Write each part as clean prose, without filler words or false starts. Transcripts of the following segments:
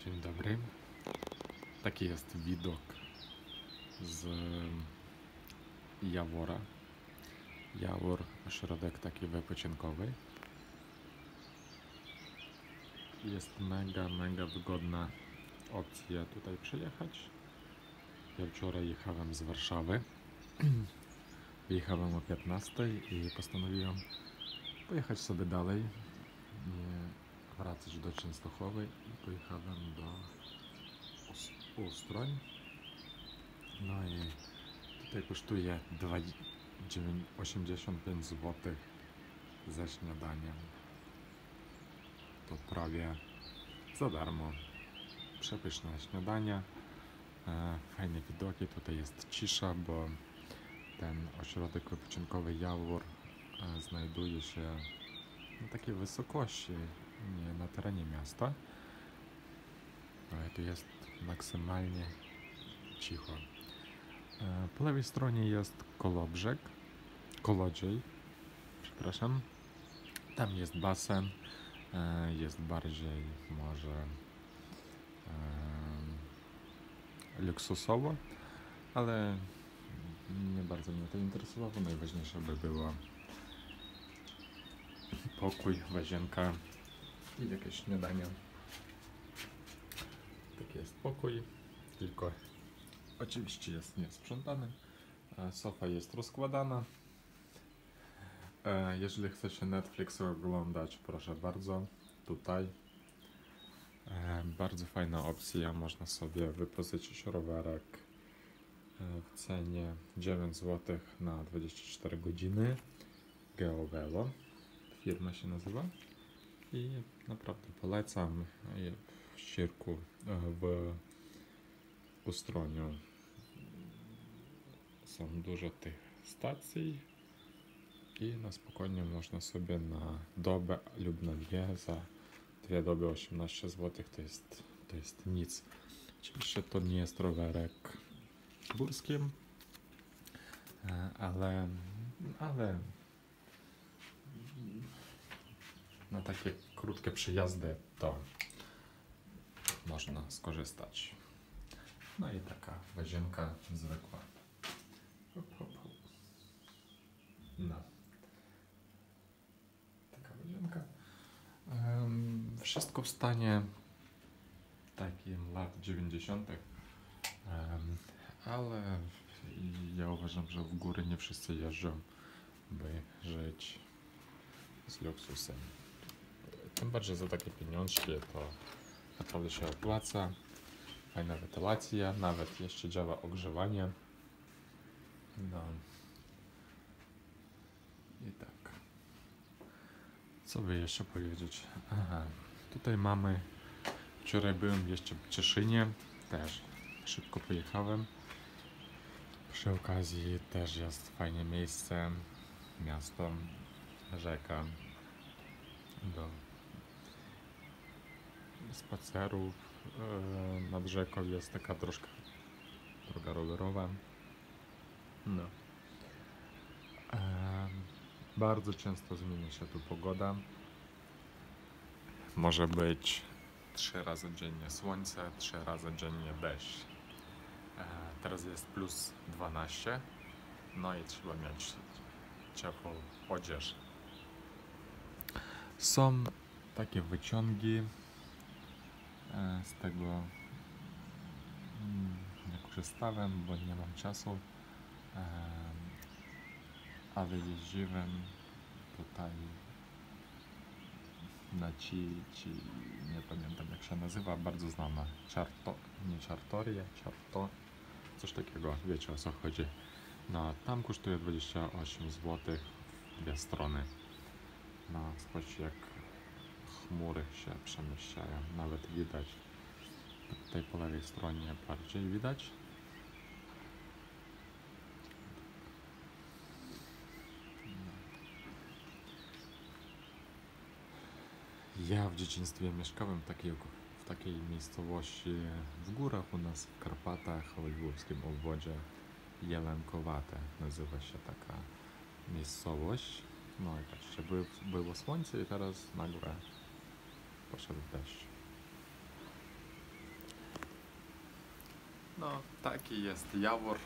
Dzień dobry. Taki jest widok z Jawora. Jawor, ośrodek taki wypoczynkowy. Jest mega wygodna opcja tutaj przyjechać. Ja wczoraj jechałem z Warszawy. Wyjechałem o 15 i postanowiłem pojechać sobie dalej, nie wracać do Częstochowy i pojechałem do Ustroń. No i tutaj kosztuje 85 zł za śniadaniem. To prawie za darmo. Przepyszne śniadania, fajne widoki. Tutaj jest cisza, bo ten ośrodek wypoczynkowy Jawor znajduje się na takiej wysokości, nie na terenie miasta. Ale tu jest maksymalnie cicho. Po lewej stronie jest Kolodziej, przepraszam. Tam jest basen, jest bardziej może luksusowo, ale nie bardzo mnie to interesowało. Najważniejsze by było pokój, łazienka i jakieś śniadanie. Taki jest pokój, tylko oczywiście jest niesprzątany. Sofa jest rozkładana. Jeżeli chcecie Netflix oglądać, proszę bardzo, tutaj. Bardzo fajna opcja, można sobie wypożyczyć rowerek w cenie 9 zł na 24 godziny. GeoVelo, firma się nazywa. I naprawdę polecam. W Ścierku, w Ustroniu są dużo tych stacji i na spokojnie można sobie na dobę lub na dwie, za 2 doby 18 zł to jest nic. Oczywiście to nie jest rowerek górskim, ale na takie krótkie przyjazdy to można skorzystać. No i taka łazienka zwykła. Hop. No. Taka łazienka. Wszystko w stanie takim lat 90. Ale ja uważam, że w góry nie wszyscy jeżdżą, by żyć z luksusem. Tym bardziej za takie pieniążki to naprawdę się opłaca. Fajna wentylacja, nawet jeszcze działa ogrzewanie. No. I tak. Co by jeszcze powiedzieć? Tutaj mamy... Wczoraj byłem jeszcze w Cieszynie, też szybko pojechałem. Przy okazji też jest fajne miejsce, miasto, rzeka, do spacerów. Nad rzeką jest taka troszkę droga rowerowa. No. Bardzo często zmienia się tu pogoda. Może być 3 razy dziennie słońce, 3 razy dziennie deszcz. Teraz jest plus 12, no i trzeba mieć ciepłą odzież. Są takie wyciągi, z tego nie korzystałem, bo nie mam czasu, ale jeździłem tutaj na nie pamiętam jak się nazywa, bardzo znana, coś takiego, wiecie o co chodzi. No, tam kosztuje 28 zł w 2 strony. No, zobaczcie jak chmury się przemieszczają, nawet widać. Tutaj po lewej stronie bardziej widać. Ja w dzieciństwie mieszkałem w takiej miejscowości w górach u nas w Karpatach, w lwowskim obwodzie Jelenkowate nazywa się taka miejscowość. No i patrzcie, było słońce i teraz nagle poszedł deszcz. No, taki jest Jawór.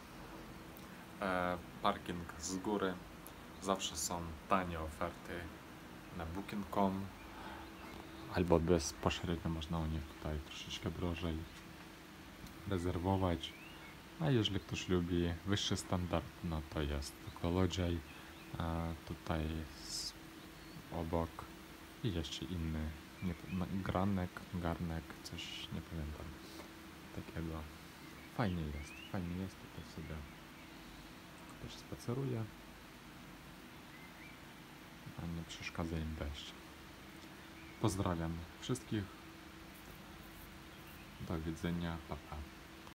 Parking z góry. Zawsze są tanie oferty na booking.com albo bezpośrednio można u nich tutaj troszeczkę drożej rezerwować. A jeżeli ktoś lubi wyższy standard, no to jest Kolodziej, tutaj jest obok i jeszcze inny, garnek, coś nie pamiętam takiego. Fajnie jest, tutaj sobie też spaceruje, a nie przeszkadza im deszcz. Pozdrawiam wszystkich, do widzenia, pa pa.